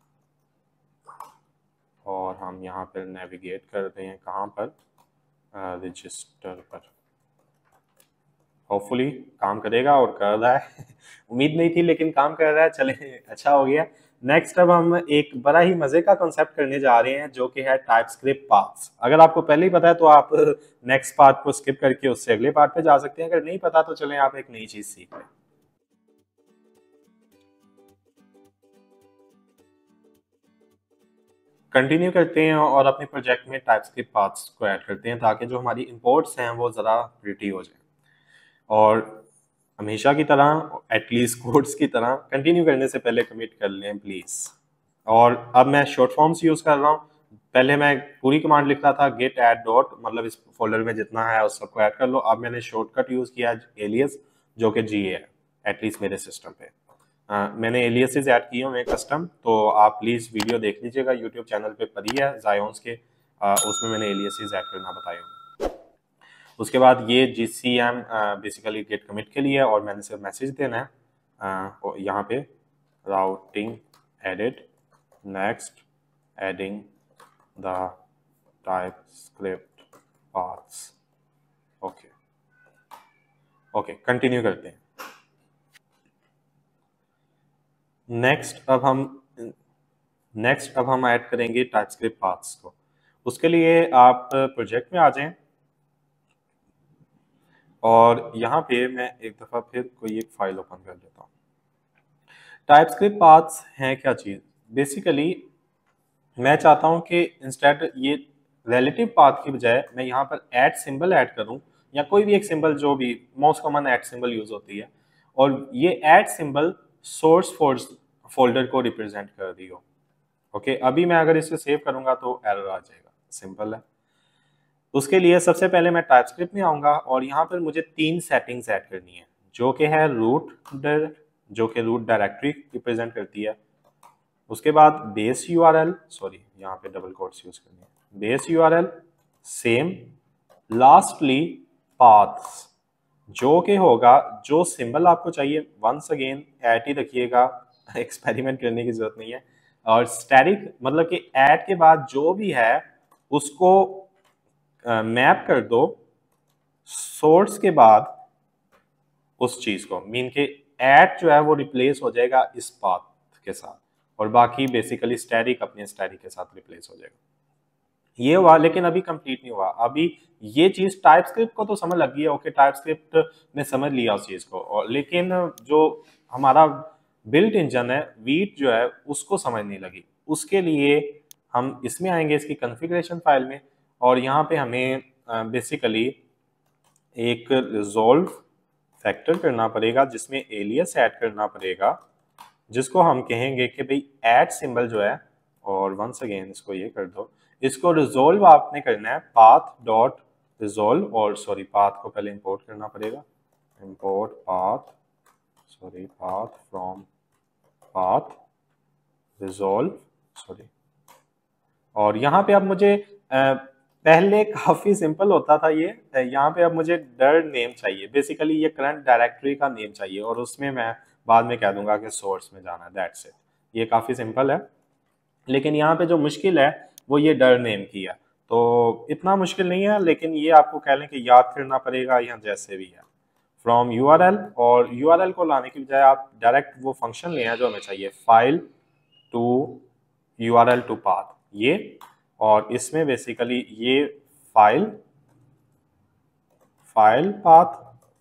और हम यहाँ पर नेविगेट करते हैं कहाँ पर, रजिस्टर पर। होपफुली काम करेगा, और कर रहा है उम्मीद नहीं थी लेकिन काम कर रहा है, चले अच्छा हो गया। नेक्स्ट अब हम एक बड़ा ही मजे का कॉन्सेप्ट करने जा रहे हैं, जो कि है टाइपस्क्रिप्ट पाथ्स। अगर आपको पहले ही पता है तो आप नेक्स्ट पार्ट को स्किप करके उससे अगले पार्ट पे जा सकते हैं, अगर नहीं पता तो चलें आप एक नई चीज सीख लें। कंटिन्यू करते हैं और अपने प्रोजेक्ट में टाइपस्क्रिप्ट पाथ्स को ऐड करते हैं ताकि जो हमारी इंपोर्ट्स हैं वो ज़रा प्रिटी हो जाए। और हमेशा की तरह एटलीस्ट कोड्स की तरह कंटिन्यू करने से पहले कमिट कर लें प्लीज़। और अब मैं शॉर्ट फॉर्म्स यूज़ कर रहा हूँ। पहले मैं पूरी कमांड लिख रहा था गेट ऐड डॉट, मतलब इस फोल्डर में जितना है उस सबको ऐड कर लो। अब मैंने शॉर्टकट यूज़ किया एलियस, जो कि जी है एटलीस्ट मेरे सिस्टम पे। आ, मैंने एलियसेस ऐड किए हुए कस्टम, तो आप प्लीज़ वीडियो देख लीजिएगा, यूट्यूब चैनल पे पड़ी है जायोन्स के, आ, उसमें मैंने एलियसेस ऐड करना बताए होंगे। उसके बाद ये G C M basically git commit के लिए, और मैंने सिर्फ मैसेज देना है uh, यहाँ पे routing edit next adding the TypeScript paths. Okay okay continue करते हैं। नेक्स्ट अब हम नेक्स्ट अब हम ऐड करेंगे टाइपस्क्रिप्ट पाथ्स को। उसके लिए आप प्रोजेक्ट में आ जाएं और यहाँ पे मैं एक दफ़ा फिर कोई एक फाइल ओपन कर लेता हूँ। टाइपस्क्रिप्ट पाथ्स हैं क्या चीज़? बेसिकली मैं चाहता हूँ कि इंस्टेड ये रिलेटिव पाथ की बजाय मैं यहाँ पर ऐड सिंबल ऐड करूँ, या कोई भी एक सिंबल, जो भी most common add symbol use होती है, और ये ऐड सिंबल सोर्स फोल्डर को रिप्रेजेंट कर दी हो। ओके, अभी मैं अगर इसे सेव करूंगा तो एरर आ जाएगा, सिंपल है। उसके लिए सबसे पहले मैं टाइपस्क्रिप्ट में आऊंगा और यहाँ पर मुझे तीन सेटिंग्स ऐड करनी है, जो कि है रूट जो कि रूट डायरेक्टरी रिप्रेजेंट करती है। उसके बाद बेस यूआरएल, सॉरी यहाँ पे डबल कोट्स यूज करनी है, base URL same, lastly paths, जो कि होगा जो सिंबल आपको चाहिए, वंस अगेन ऐड ही रखिएगा, एक्सपेरिमेंट करने की जरूरत नहीं है। और स्टैटिक मतलब कि ऐड के बाद जो भी है उसको मैप uh, कर दो सोर्स के बाद उस चीज को, मीन के ऐड जो है वो रिप्लेस हो जाएगा इस पाथ के साथ, और बाकी बेसिकली स्टैटिक अपने स्टैटिक के साथ रिप्लेस हो जाएगा। ये हुआ, लेकिन अभी कंप्लीट नहीं हुआ। अभी ये चीज टाइपस्क्रिप्ट को तो समझ लग गई है, ओके टाइपस्क्रिप्ट ने समझ लिया उस चीज को, और लेकिन जो हमारा बिल्ट इंजन है वीट जो है उसको समझ नहीं लगी। उसके लिए हम इसमें आएंगे इसकी कॉन्फ़िगरेशन फाइल में, और यहाँ पे हमें बेसिकली एक रिजॉल्व फैक्टर करना पड़ेगा जिसमें एलियस ऐड करना पड़ेगा, जिसको हम कहेंगे कि भाई ऐड सिंबल जो है, और वंस अगेन इसको ये कर दो, इसको रिजॉल्व आपने करना है पाथ डॉट रिजॉल्व, और सॉरी पाथ को पहले इंपोर्ट करना पड़ेगा, import path, sorry path from path resolve, sorry. और यहाँ पे अब मुझे आ, पहले काफी सिंपल होता था ये, यहाँ पे अब मुझे डर नेम चाहिए, बेसिकली ये करंट डायरेक्टरी का नेम चाहिए, और उसमें मैं बाद में कह दूंगा कि सोर्स में जाना है, दैट्स इट। ये काफी सिंपल है, लेकिन यहाँ पे जो मुश्किल है वो ये डर नेम की है। तो इतना मुश्किल नहीं है, लेकिन ये आपको कह लें कि याद करना पड़ेगा, यहाँ जैसे भी है फ्रॉम यूआरएल, और यूआरएल को लाने की बजाय आप डायरेक्ट वो फंक्शन ले आए जो हमें चाहिए, file to URL to path, ये, और इसमें बेसिकली ये फाइल फाइल पाथ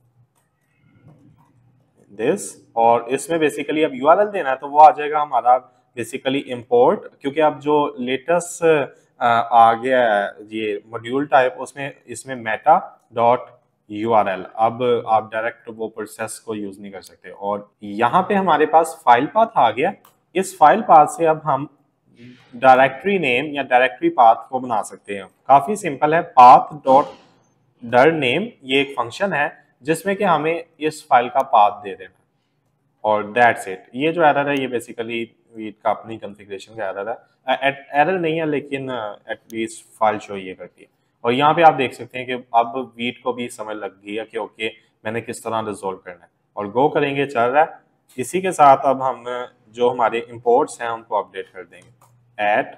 दिस, और इसमें बेसिकली अब यूआरएल देना है तो वो आ जाएगा हमारा बेसिकली इंपोर्ट, क्योंकि अब जो लेटेस्ट आ गया है ये मॉड्यूल टाइप, उसमें इसमें मेटा डॉट यूआरएल, अब आप डायरेक्ट वो प्रोसेस को यूज नहीं कर सकते। और यहाँ पे हमारे पास फाइल पाथ आ गया, इस फाइल पाथ से अब हम डायरेक्टरी नेम या डायरेक्टरी पाथ को बना सकते हैं। काफी सिंपल है, पाथ डॉट डर नेम ये एक फंक्शन है जिसमें कि हमें इस फाइल का पाथ दे देना, और दैट्स इट। ये जो एरर है ये बेसिकली वीट का अपनी कॉन्फ़िगरेशन का एरर है, एरर नहीं है लेकिन एटलीस्ट फाइल शो ये करती है। और यहाँ पे आप देख सकते हैं कि अब वीट को भी समझ लग गई है कि ओके मैंने किस तरह रिजोल्व करना है, और गो करेंगे, चल रहा है। इसी के साथ अब हम जो हमारे इंपोर्ट्स हैं उनको अपडेट कर देंगे, ऐड,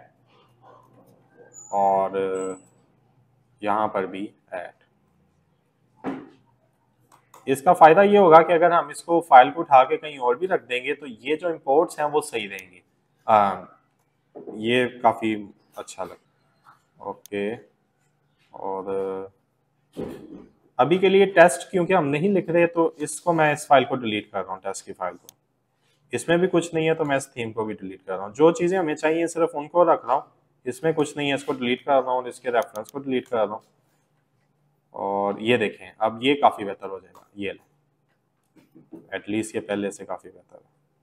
और यहाँ पर भी ऐड। इसका फायदा ये होगा कि अगर हम इसको फाइल को उठा के कहीं और भी रख देंगे तो ये जो इंपोर्ट्स हैं वो सही रहेंगे। आ, ये काफी अच्छा लगा, ओके। और अभी के लिए टेस्ट क्योंकि हम नहीं लिख रहे तो इसको मैं इस फाइल को डिलीट कर रहा हूँ, टेस्ट की फाइल को। इसमें भी कुछ नहीं है तो मैं इस थीम को भी डिलीट कर रहा हूँ। जो चीजें हमें चाहिए सिर्फ उनको रख रहा हूँ, इसमें कुछ नहीं है, इसको डिलीट कर रहा हूँ और इसके रेफरेंस को डिलीट कर रहा हूँ और ये देखें अब ये काफ़ी बेहतर हो जाएगा। ये एटलीस्ट ये पहले से काफ़ी बेहतर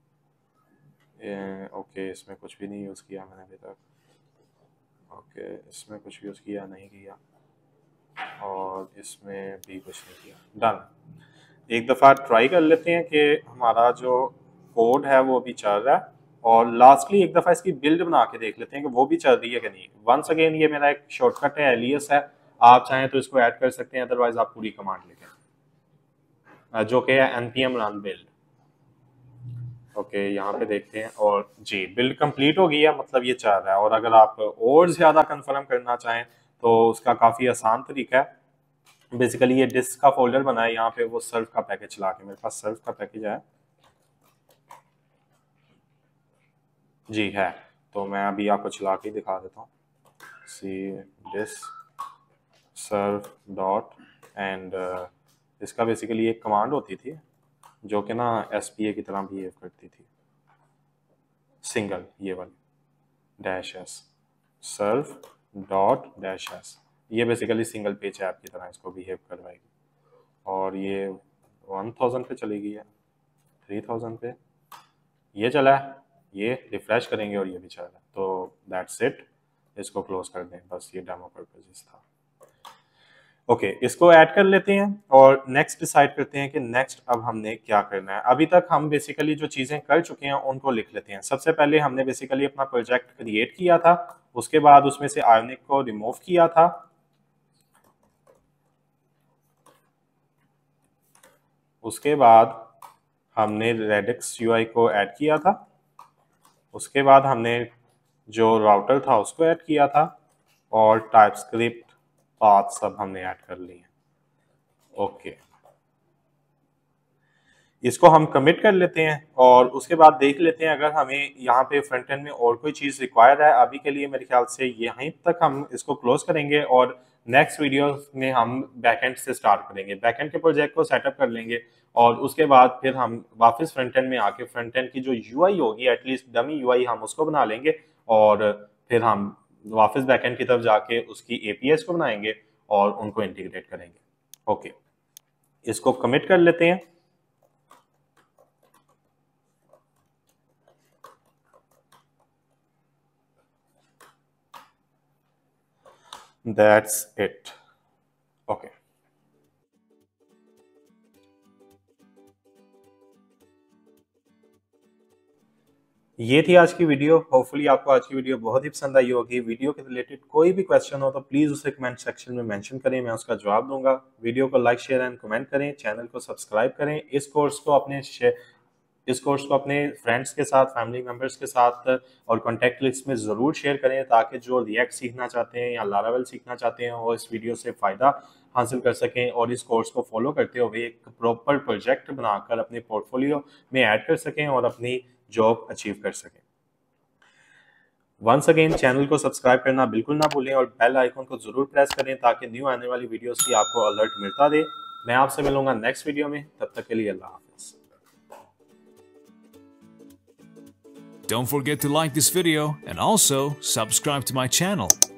है। ओके इसमें कुछ भी नहीं यूज़ किया मैंने अभी तक। ओके इसमें कुछ यूज़ किया नहीं किया और इसमें भी कुछ नहीं किया। डन। एक दफ़ा ट्राई कर लेते हैं कि हमारा जो कोड है वो भी चल रहा है और लास्टली एक दफ़ा इसकी बिल्ड बना के देख लेते हैं कि वो भी चल रही है कि नहीं। वंस अगेन ये मेरा एक शॉर्टकट है, एलियस है, आप चाहें तो इसको ऐड कर सकते हैं, अदरवाइज आप पूरी कमांड लिखें जो कि है npm run build। ओके यहाँ पे देखते हैं और जी बिल्ड कंप्लीट हो गई है, मतलब ये चल रहा है। और अगर आप और ज़्यादा कंफर्म करना चाहें तो उसका काफ़ी आसान तरीका है। बेसिकली ये डिस्क का फोल्डर बना है, यहाँ पे वो सर्व का पैकेज चला के, मेरे पास सर्व का पैकेज है जी है, तो मैं अभी आपको चला के दिखा देता हूँ। C disk serve dot and इसका बेसिकली एक कमांड होती थी जो कि ना एस पी ए की तरह बिहेव करती थी, सिंगल ये वाली dash S serve dot dash S. ये बेसिकली सिंगल पेज ऐप की तरह इसको बिहेव करवाएगी और ये वन थाउजेंड पे चली गई है, थ्री थाउजेंड पे ये चला है, ये रिफ्रेश करेंगे और ये भी चल रहा है। तो दैट्स इट, इसको क्लोज कर दें, बस ये डेमो पर्पसेस था। ओके okay, इसको ऐड कर लेते हैं और नेक्स्ट डिसाइड करते हैं कि नेक्स्ट अब हमने क्या करना है। अभी तक हम बेसिकली जो चीज़ें कर चुके हैं उनको लिख लेते हैं। सबसे पहले हमने बेसिकली अपना प्रोजेक्ट क्रिएट किया था, उसके बाद उसमें से आयोनिक को रिमूव किया था, उसके बाद हमने रेडिक्स यूआई को ऐड किया था, उसके बाद हमने जो राउटर था उसको ऐड किया था और टाइपस्क्रिप्ट पाथ सब हमने ऐड कर लिए। ओके इसको हम कमिट कर लेते हैं और उसके बाद देख लेते हैं अगर हमें यहाँ पे फ्रंट एंड में और कोई चीज़ रिक्वायर्ड है। अभी के लिए मेरे ख्याल से यहीं तक हम इसको क्लोज करेंगे और नेक्स्ट वीडियो में हम बैकएंड से स्टार्ट करेंगे, बैकएंड के प्रोजेक्ट को सेटअप कर लेंगे और उसके बाद फिर हम वापस फ्रंट एंड में आके फ्रंट एंड की जो यूआई होगी, एटलीस्ट डमी यूआई, हम उसको बना लेंगे और फिर हम वापस बैकएंड की तरफ जाके उसकी एपीएस को बनाएंगे और उनको इंटीग्रेट करेंगे। ओके इसको कमिट कर लेते हैं। That's it. Okay. ये थी आज की वीडियो। होपफुली आपको आज की वीडियो बहुत ही पसंद आई होगी। वीडियो के रिलेटेड कोई भी क्वेश्चन हो तो प्लीज़ उसे कमेंट सेक्शन में मेंशन करें, मैं उसका जवाब दूंगा। वीडियो को लाइक शेयर एंड कमेंट करें, चैनल को सब्सक्राइब करें। इस कोर्स को अपने इस कोर्स को अपने फ्रेंड्स के साथ, फैमिली मेम्बर्स के साथ और कॉन्टैक्ट लिस्ट में ज़रूर शेयर करें ताकि जो रिएक्ट सीखना चाहते हैं या लारावेल सीखना चाहते हैं वो इस वीडियो से फ़ायदा हासिल कर सकें और इस कोर्स को फॉलो करते हुए एक प्रॉपर प्रोजेक्ट बनाकर अपने पोर्टफोलियो में ऐड कर सकें और अपनी जॉब अचीव कर सकें। वंस अगेन चैनल को सब्सक्राइब करना बिल्कुल ना भूलें और बेल आइकन को ज़रूर प्रेस करें ताकि न्यू आने वाली वीडियोस की आपको अलर्ट मिलता रहे। मैं आपसे मिलूंगा नेक्स्ट वीडियो में, तब तक के लिए अल्लाह हाफ़िज़। Don't forget to like this video and also subscribe to my channel.